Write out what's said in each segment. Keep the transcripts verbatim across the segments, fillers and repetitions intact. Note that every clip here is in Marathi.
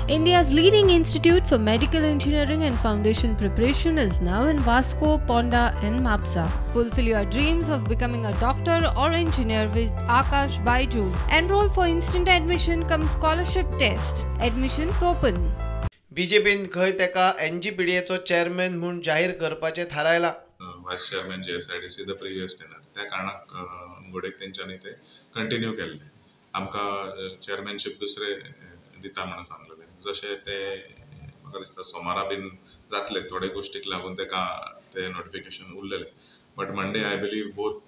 India's leading institute for medical engineering and foundation preparation is now in Vasco, Ponda and Mapusa. Fulfill your dreams of becoming a doctor or engineer with Akash Byju's. Enroll for instant admission cum scholarship test. Admissions open. बीजेपीन खंय तेका N G P D A चो चेअरमॅन म्हणून जाहीर करपाचे थारायला. Vice chairman G S I D C the previous tenure त्या कारणाक घोडेक तेंच्यांनी ते कंटिन्यू केल्ले. आमकां चेअरमॅनशीप दुसरे दिता म्हणून सांगलेले. जशें ते म्हाका दिसता सोमारा बीन जातले थोडे गोश्टीक लागून तेका ते नोटिफिकेशन उरलेले. But Monday I believe both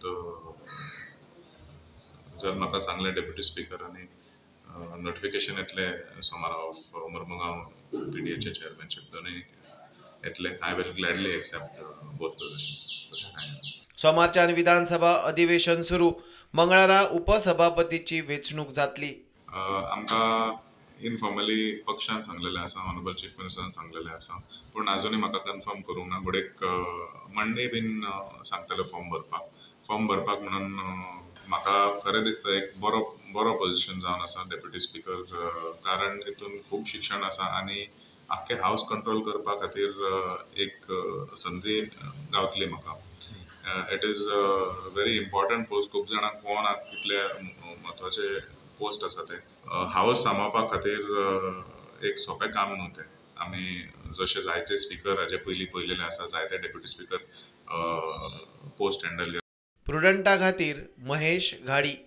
जर म्हाका सांगले डेप्युटी स्पीकर आनी नोटिफिकेशन येतले सोमारा ऑफ मुर्मुगांव पीडीएचे चेअरमॅनशीप दोनूय येतले. I will gladly accept both positions. तशें कांय सोमारच्यान विधानसभा अधिवेशन सुरू. मंगळारा उपसभापतीची वेंचणूक जातली. आमकां इनफॉर्मली पक्षान सांगलेलें आसा, ऑनरेबल चीफ मिनिस्टरान सांगलेलें आसा, पूण आजुनूय म्हाका कन्फर्म करूंक ना. घोडेक मंडे बीन सांगतले फॉर्म भरपाक. फॉर्म भरपाक म्हणून म्हाका खरें दिसता एक बरो बरो पोझिशन जावन आसा डेप्युटी स्पीकर, कारण हितून खूब शिक्षण आसा आनी आख्खे हावस कंट्रोल करपा खातीर एक संदी गावतली म्हाका. It is very important post. खूब जाणांक कोण कितले म्हत्वाचे पोस्ट आसा ते. हावस सांबाळपा खातीर एक सोंपें काम न्हू तें. आमी जशे जायते स्पीकर हाजे पयलीं पयलेले आसा, जायते डेप्युटी स्पीकर पोस्ट हँडल केला. प्रुडंटा खातीर महेश घाडी.